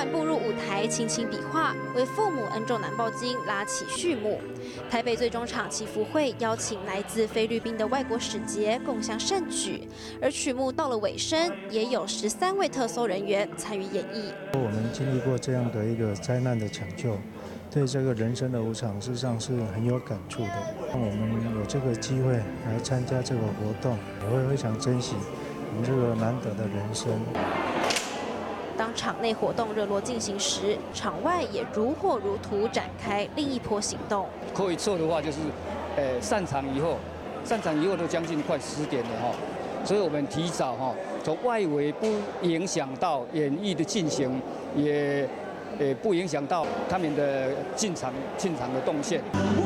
团步入舞台，轻轻比划，为父母恩重难报经拉起序幕。台北最终场祈福会邀请来自菲律宾的外国使节共襄盛举，而曲目到了尾声，也有13位特搜人员参与演绎。 我们经历过这样的一个灾难的抢救，对这个人生的无常，事实上是很有感触的。我们有这个机会来参加这个活动，也会非常珍惜我们这个难得的人生。 当场内活动热络进行时，场外也如火如荼展开另一波行动。 可以做的话，就是散场以后都将近快10点了哈，所以我们提早哈，从外围不影响到演艺的进行，也不影响到他们的进场的动线。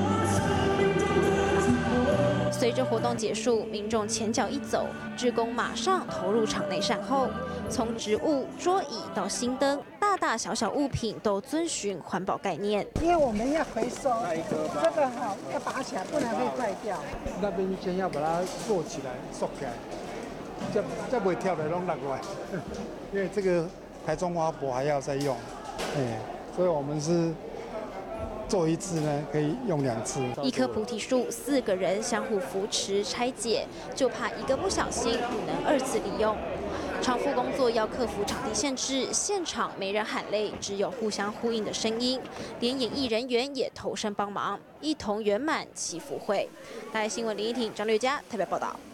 随着活动结束，民众前脚一走，志工马上投入场内善后，从植物、桌椅到新灯，大大小小物品都遵循环保概念。 因为我们要回收，这个哈要拔起来，不然会坏掉。 那边先要把它做起来，塑起来，这不会跳的弄那个，因为这个台中花博还要再用，所以我们是。做一次呢，可以用2次。 一棵菩提树，4个人相互扶持拆解，就怕一个不小心不能2次利用。场副工作要克服场地限制，现场没人喊累，只有互相呼应的声音，连演艺人员也投身帮忙，一同圆满祈福会。大爱新闻林依婷、张略佳特别报道。